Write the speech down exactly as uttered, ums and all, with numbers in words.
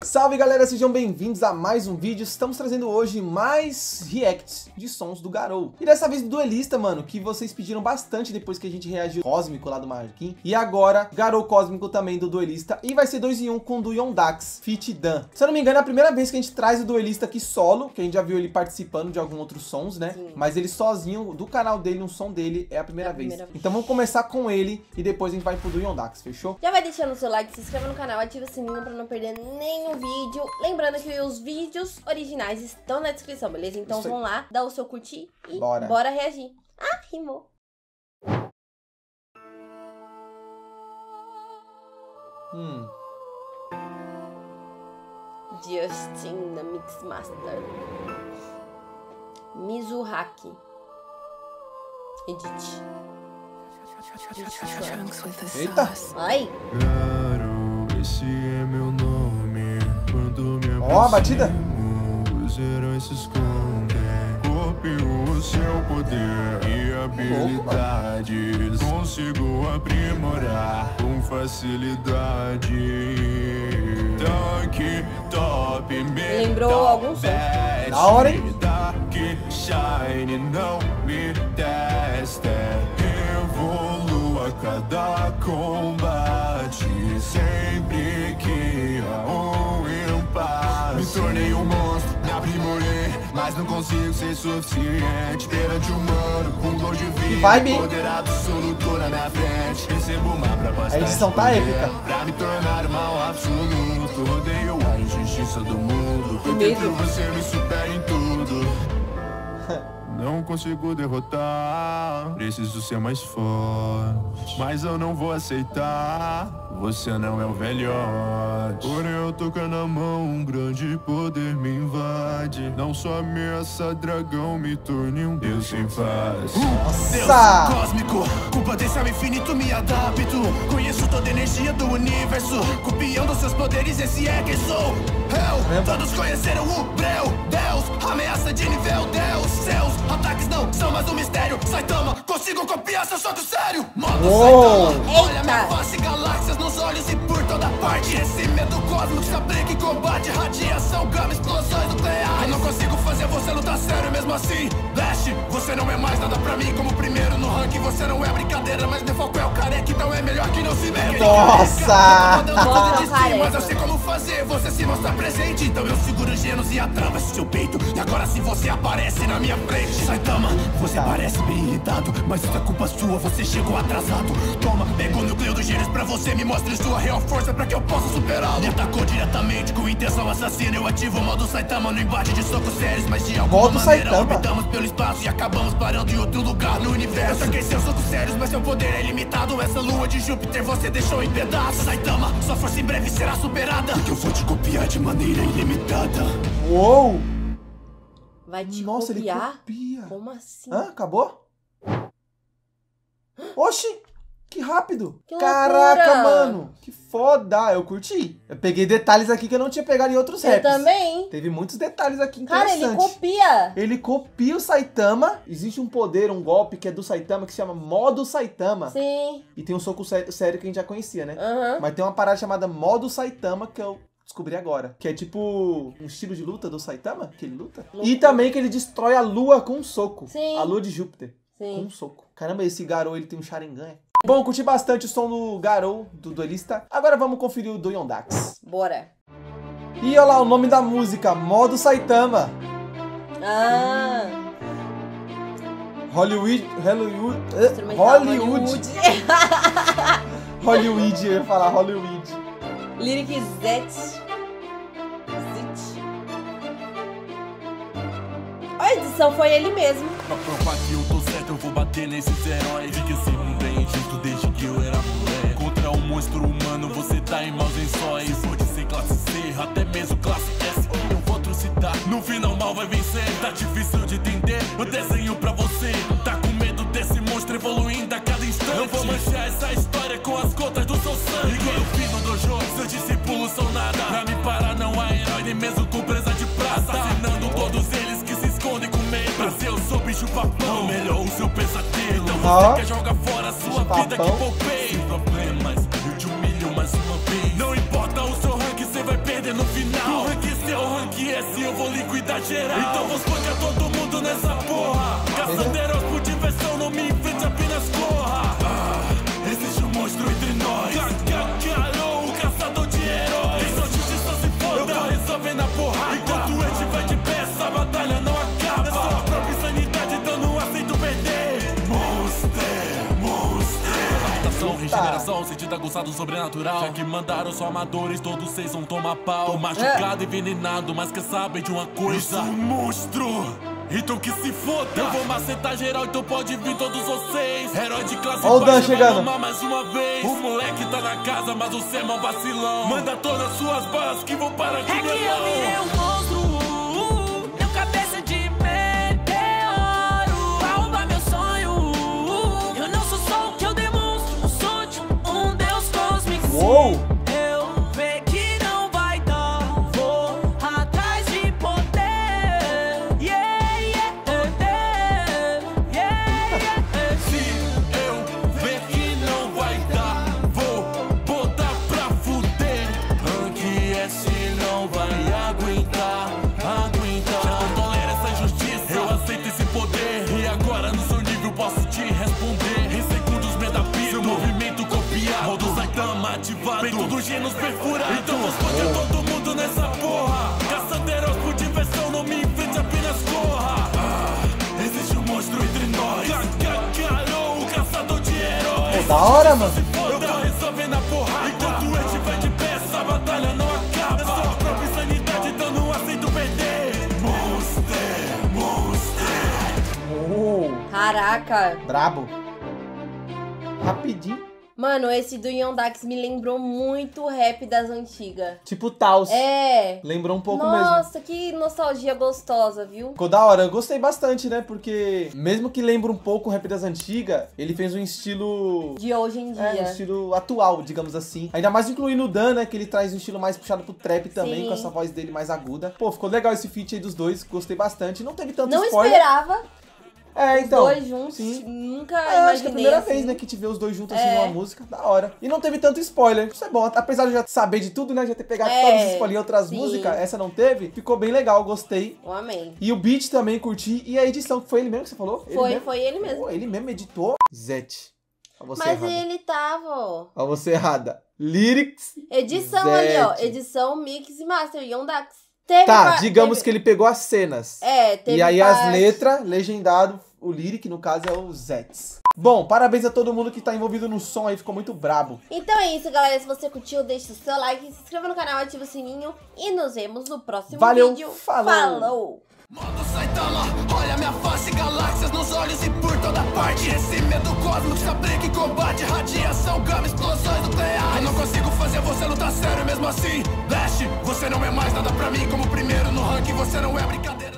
Salve galera, sejam bem-vindos a mais um vídeo. Estamos trazendo hoje mais reacts de sons do Garou. E dessa vez do Duelista, mano, que vocês pediram bastante depois que a gente reagiu Cósmico lá do Marquinhos. E agora, Garou Cósmico também do Duelista. E vai ser dois em um com o do Yondax, feat. Dan. Se eu não me engano, é a primeira vez que a gente traz o Duelista aqui solo, que a gente já viu ele participando de alguns outros sons, né? Sim. Mas ele sozinho, do canal dele, um som dele, é a primeira, é a vez. primeira vez. Então vamos começar com ele e depois a gente vai pro do Yondax, fechou? Já vai deixando o seu like, se inscreva no canal, ativa o sininho pra não perder nenhum vídeo. Lembrando que os vídeos originais estão na descrição, beleza? Então vão lá, dá o seu curtir e bora, bora reagir. Ah, rimou. Hum. Justin, da Mixmaster. Mizuhaki. Edit. Eita! Ai! Esse é meu nome. Quando me Ó, a batida! Os heróis se escondem. Copio o seu poder e habilidades. Consigo aprimorar com facilidade. Tanque top, lembrou algum som? Da hora, hein? Dark Shine não me testa. Evoluo a cada combate. Sempre que há um impasse. Me tornei um monstro, me aprimorei, mas não consigo ser suficiente perante o humano, com dor de vida, poder absoluto na minha frente. Recebo uma proposta. A edição tá épica. Pra me tornar o mal absoluto. Odeio a injustiça do mundo. Porque você me supera em tudo. Não consigo derrotar, preciso ser mais forte. Mas eu não vou aceitar, você não é o velhote. Porém eu toco na mão, um grande poder me invade. Não só ameaça dragão, me torne um deus sem face. Deus cósmico, com potencial infinito me adapto. Conheço toda a energia do universo, copiando seus poderes, esse é quem sou. Eu, todos conheceram o Breu, Deus, ameaça de nível Deus. Seus ataques não são mais um mistério. Saitama, consigo copiar seu choque sério. Modo Saitama, olha minha face, galáxias nos olhos e por toda parte. Esse medo cósmico se aplica e combate. Radiação, gama, explosões nucleares. Eu não consigo fazer você lutar sério mesmo assim. Flash, você não é mais nada pra mim. Como primeiro no ranking, você não é brincadeira. Mas meu foco é o careca, então é melhor que não se mete. Nossa! Mas eu sei como fazer você se mostrar presente. Então eu seguro os genos e atravesso seu peito. E agora se você aparece na minha frente, Saitama, você parece bem irritado, mas isso é culpa sua, você chegou atrasado. Toma, pega o núcleo dos gênios pra você, me mostre sua real força pra que eu possa superá-lo. Me atacou diretamente com intenção assassina. Eu ativo o modo Saitama no embate de socos sérios. Mas de alguma modo maneira Saitama. orbitamos pelo espaço e acabamos parando em outro lugar no universo. Eu saquei seus socos sérios, mas seu poder é ilimitado. Essa lua de Júpiter você deixou em pedaços. Saitama, sua força em breve será superada, porque eu vou te copiar de maneira ilimitada. Uou! Vai te Nossa, copiar? ele copia. Como assim? Hã? Acabou? Oxi! Que rápido! Que Caraca, loucura. mano! Que foda! Eu curti. Eu peguei detalhes aqui que eu não tinha pegado em outros Eu raps. também. Teve muitos detalhes aqui Cara, interessantes. ele copia. Ele copia o Saitama. Existe um poder, um golpe que é do Saitama que se chama Modo Saitama. Sim. E tem um soco sé- sério que a gente já conhecia, né? Uhum. Mas tem uma parada chamada Modo Saitama que eu descobri agora. Que é tipo um estilo de luta do Saitama, que ele luta. Loucura. E também que ele destrói a lua com um soco. Sim. A lua de Júpiter. Sim. Com um soco. Caramba, esse Garou, ele tem um Sharingan. É? Bom, curti bastante o som do Garou, do Duelista. Agora vamos conferir o do Yondax. Bora. E olha lá o nome da música, Modo Saitama. Ah. Hollywood... Hollywood... eh, Instrumental Hollywood... Hollywood, eu ia falar Hollywood. Lyric Zet. Zit. A edição foi ele mesmo. Pra provar que eu tô certo, eu vou bater nesses heróis. Vi que esse mundo é injusto desde que eu era mulher. Contra um monstro humano, você tá em maus lençóis. Pode ser classe C, até mesmo classe S. Eu vou trucidar, no final mal vai vencer. Tá difícil de entender, eu desenho pra você. Tá com medo desse monstro evoluindo a cada instante. Eu vou manchar essa história com as gotas do seu sangue. Igual eu fiz no dojo, seus discípulos são nada. Pra me parar não há herói, nem mesmo com presa de prata. Assassinando todos eles que se escondem com medo. Pra ser eu sou bicho papão, melhor o seu pesadelo. Então você Ó. quer jogar fora a sua Bicho vida que papão. poupei. Sem problemas, eu te humilho mais uma vez. Não importa o seu rank, você vai perder no final. Rank S eu vou liquidar geral. Então vou espancar todo mundo nessa porra. Caçadeiros por diversão, não me enfrente, apenas corra. Ah, existe um monstro entre nós. Cacarou, o caçador de heróis. Quem só justiça se foda, eu tô resolvendo a porrada. Enquanto a gente vai de pé, essa batalha não acaba. É só a própria insanidade, então não aceito perder. Monster, monster. Adaptação, regeneração, sentido aguçado sobrenatural. Já que mandaram só amadores, todos vocês vão tomar pau. Tô machucado e envenenado, mas quer saber de uma coisa? Eu sou um monstro, então que se foda. Eu vou macetar geral, então pode vir todos vocês. Herói de classe Olha o Dan chegando. Mais uma vez. O moleque tá na casa, mas você é mó vacilão. Manda todas suas balas que vão para de É que eu virei um monstro, meu cabeça de meteoro. Pra roubar meu sonho, eu não sou só o que eu demonstro. Eu sou de um deus cósmico. Uou! Eu sei que não vai dar, vou atrás de poder. Yeah, yeah, poder. Yeah, yeah. Se eu ver que não vai dar, vou botar pra fuder. Rank S não vai aguentar, aguentar. Já não tolera essa injustiça, eu aceito esse poder. E agora no seu nível posso te responder. Em segundos me adapto, seu movimento copiado. Modo Saitama ativado, peito do Genos perfurado. Então vou espancar todo mundo nessa porra. Caçadeiros por diversão, não me enfrente, apenas corra. Ah, existe um monstro entre nós. Cacarou, o caçador de heróis. Pô, da hora, mano. Eu tô resolvendo a porrada. Enquanto a gente vai de pé, essa batalha não acaba. É só a própria insanidade, então não aceito perder. Monster, monster. Oh, Caraca. brabo. Rapidinho. Mano, esse do Yondax me lembrou muito o rap das antigas. Tipo Taos. É. Lembrou um pouco mesmo. Nossa, que nostalgia gostosa, viu? Ficou da hora, eu gostei bastante, né? Porque mesmo que lembra um pouco o rap das antigas, ele fez um estilo... De hoje em dia. É, um estilo atual, digamos assim. Ainda mais incluindo o Dan, né? Que ele traz um estilo mais puxado pro trap também, Sim. com essa voz dele mais aguda. Pô, ficou legal esse feat aí dos dois, gostei bastante. Não teve tanto Não spoiler. esperava É, então. os dois juntos. Sim. Nunca É, imaginei acho que é a primeira assim. vez, né, que te vê os dois juntos assim É. numa música, da hora. E não teve tanto spoiler, isso é bom. Apesar de eu já saber de tudo, né, já ter pegado É, todos os spoilers em outras sim. músicas, essa não teve, ficou bem legal, gostei. Eu amei. E o beat também curti, e a edição, que foi ele mesmo que você falou? Ele Foi, mesmo? foi ele mesmo. Pô, ele mesmo editou. Zete. Ó, você Mas errada. ele tava, ó. Ó, você errada. Lyrics. Edição Zete. ali, ó. Edição, mix e master. Yondax. Teve Tá, pa- digamos teve... que ele pegou as cenas. É, teve E aí parte... as letras, legendado, o lyric, no caso, é o Zets. Bom, parabéns a todo mundo que tá envolvido no som aí, ficou muito brabo. Então é isso, galera. Se você curtiu, deixa o seu like, se inscreva no canal, ativa o sininho e nos vemos no próximo Valeu, vídeo. falou. Falou! Modo Saitama, olha minha face, galáxias nos olhos e por toda parte. Esse medo cósmico se aplica e combate. Radiação, gama, explosões nucleares. Eu não consigo fazer você lutar sério mesmo assim. Dash, você não é mais nada pra mim. Como primeiro no ranking, você não é brincadeira.